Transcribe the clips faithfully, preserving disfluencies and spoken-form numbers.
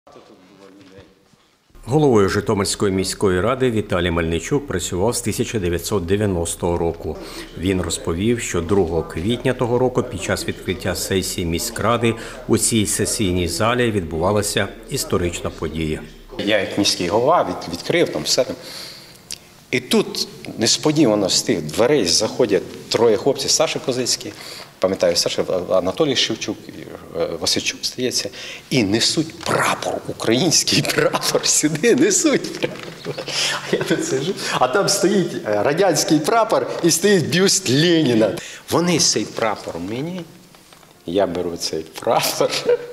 Головою Житомирської міської ради Віталій Мельничук працював з тисяча дев'ятсот дев'яностого року. Він розповів, що другого квітня того року під час відкриття сесії міськради у цій сесійній залі відбувалася історична подія. Я як міський голова від, відкрив там все. І тут несподівано з тих дверей заходять троє хлопців, Саша Козицький, пам'ятаю, Саша, Анатолій Шевчук, Васильчук, здається, і несуть прапор, український прапор сюди, несуть прапор. А я тут сиджу, а там стоїть радянський прапор і стоїть бюст Леніна. Вони цей прапор мені, я беру цей прапор,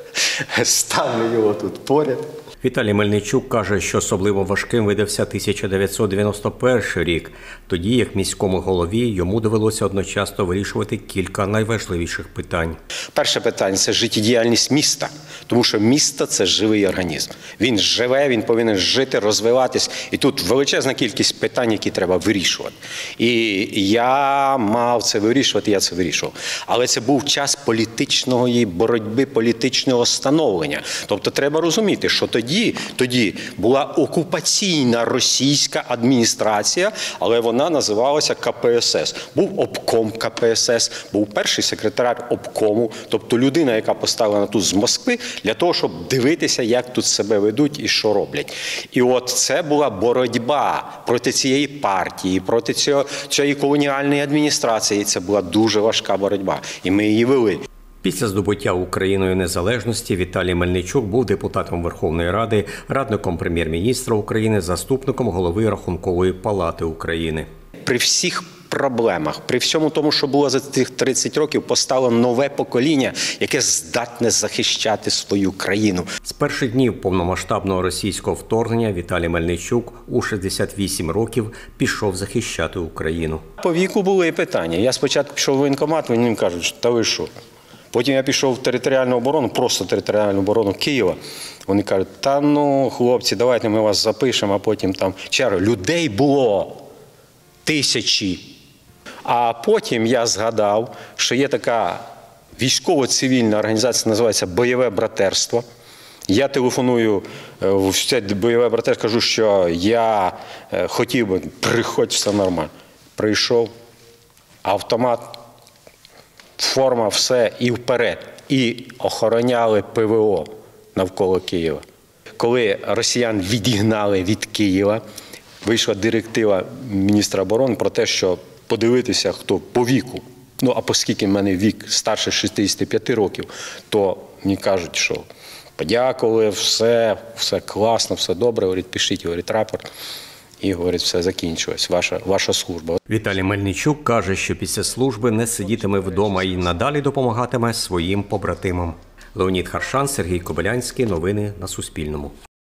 ставлю його тут поряд. Віталій Мельничук каже, що особливо важким видався тисяча дев'ятсот дев'яносто перший рік. Тоді, як міському голові, йому довелося одночасно вирішувати кілька найважливіших питань. Перше питання – це життєдіяльність міста, тому що місто – це живий організм. Він живе, він повинен жити, розвиватись. І тут величезна кількість питань, які треба вирішувати. І я мав це вирішувати, я це вирішував. Але це був час політичної боротьби, політичного становлення. Тобто треба розуміти, що тоді Тоді, тоді була окупаційна російська адміністрація, але вона називалася ка пе ес ес. Був обком ка пе ес ес, був перший секретар обкому, тобто людина, яка поставлена тут з Москви, для того, щоб дивитися, як тут себе ведуть і що роблять. І от це була боротьба проти цієї партії, проти цього, цієї колоніальної адміністрації. Це була дуже важка боротьба, і ми її вели. Після здобуття Україною незалежності Віталій Мельничук був депутатом Верховної Ради, радником прем'єр-міністра України, заступником голови Рахункової палати України. При всіх проблемах, при всьому тому, що було за цих тридцять років, постало нове покоління, яке здатне захищати свою країну. З перших днів повномасштабного російського вторгнення Віталій Мельничук у шістдесят вісім років пішов захищати Україну. По віку були питання. Я спочатку пішов в воєнкомат, мені кажуть, та ви що? Потім я пішов в територіальну оборону, просто територіальну оборону Києва. Вони кажуть, та ну, хлопці, давайте ми вас запишемо, а потім там черга. Людей було тисячі. А потім я згадав, що є така військово-цивільна організація, називається «Бойове братерство». Я телефоную в це бойове братерство, кажу, що я хотів би, приходь, все нормально. Прийшов, автомат, форма, все і вперед. І охороняли пе ве о навколо Києва. Коли росіян відігнали від Києва, вийшла директива міністра оборони про те, що подивитися, хто по віку. Ну, а оскільки в мене вік старше шістдесяти п'яти років, то мені кажуть, що подякували, все, все класно, все добре, говорить, пишіть, говорить, рапорт. І, говорить, все закінчилось, ваша, ваша служба. Віталій Мельничук каже, що після служби не сидітиме вдома і надалі допомагатиме своїм побратимам. Леонід Харшан, Сергій Кобилянський. Новини на Суспільному.